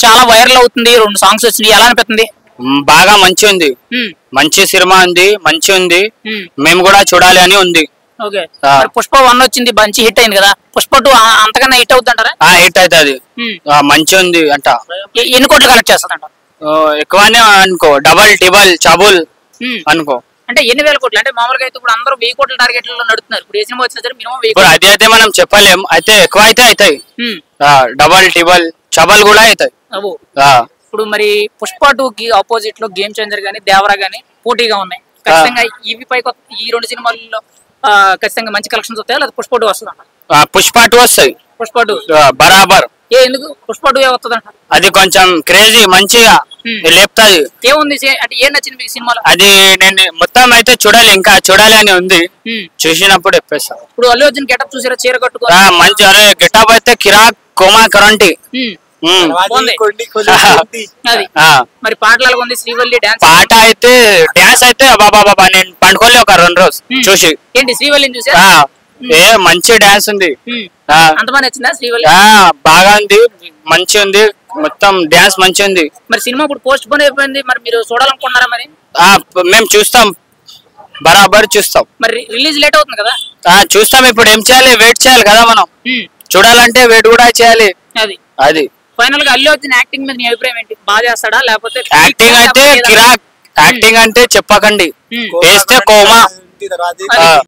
చాలా వైరల్ అవుతుంది, 2 సాంగ్స్ వచ్చినాయి, ఎలా అనిపిస్తుంది? బాగా మంచి ఉంది, మంచి సినిమా ఉంది, మంచి ఉంది, మేము కూడా చూడాలి అని ఉంది. ఓకే, పుష్ప 1 వచ్చింది, మంచి హిట్ అయింది కదా, పుష్ప 2 అంతకన్నా హిట్ అవుతుంది అంటారా? హిట్ అవుతుంది, మంచి ఉంది అంట. ఎన్ని కోట్లు కలెక్ట్ చేస్తుంది అంట? ఎక్కువనే అనుకో, డబల్ టిబల్ చబుల్ అనుకో. అంటే ఎన్ని వేల కోట్లు? అంటే మామూలుగా అయితే ఇప్పుడు అందరూ 1000 కోట్ల టార్గెట్లలో నడుతున్నారు, ఇప్పుడు ఏ సినిమా వచ్చినా సరే మినిమం 1000 అది అయితే మనం చెప్పలేం, అయితే ఎక్కువ అయితే అవుతాయి, డబల్ టిబల్ చబల్ కూడా అవుతాయి. ఇప్పుడు మరి పుష్ప 2 కి ఆపోజిట్ లో గేమ్ చేంజర్ గానీ, దేవరా గానీ పోటీగా ఉన్నాయి. ఖచ్చితంగా ఇవి పైకి ఈ 2 సినిమాల్లో ఖచ్చితంగా మంచి కలెక్షన్స్ వస్తాయా, లేదా పుష్ప 2 వస్తుందంట? పుష్ప 2 వస్తాయి, పుష్ప 2 బరాబర్. ఎందుకు పుష్ప 2 వస్తుందంట? అది కొంచెం క్రేజీ, మంచిగా లేపుతాది. ఏముంది అంటే ఏం నచ్చింది మీకు సినిమాలో? అది నేను మొత్తం అయితే చూడాలి, ఇంకా చూడాలి అని ఉంది, చూసినప్పుడు చెప్పేస్తా. ఇప్పుడు అల్లు అర్జున్ గెటప్ చూసారా, చీర కట్టుకో మంచి, అరే గెటప్ అయితే కిరాక్, కోమా కరంటి. మరి పాటలు ఉంది, శ్రీవల్లి డాన్స్ పాట అయితే, డాన్స్ అయితే బాబా నేను పండుకోలే ఒక 2 రోజు చూసి. ఏంటి శ్రీవల్లిని చూసా? మంచి డాన్స్ ఉంది, అంతమంది నచ్చిందా శ్రీవల్లి? బాగా ఉంది, మంచి ఉంది, మొత్తం డాన్స్ మంచి ఉంది. మరి సినిమా ఇప్పుడు పోస్ట్ పోన్ అయిపోయింది, మరి మీరు చూడాలనుకున్నారా? మరి మేము చూస్తాం, బరాబర్ చూస్తాం. మరి రిలీజ్ లేట్ అవుతుంది కదా? చూస్తాం. ఇప్పుడు ఏం చేయాలి, వెయిట్ చేయాలి కదా మనం, చూడాలంటే వెయిట్ కూడా చేయాలి. అది ఫైనల్ గా అల్లు అర్జున్ యాక్టింగ్ మీద నీ అభిప్రాయం ఏంటి? బాగా చేస్తాడా లేకపోతే? యాక్టింగ్ అయితే కిరాక్, యాక్టింగ్ అంటే చెప్పకండి, వేస్తే కోమా.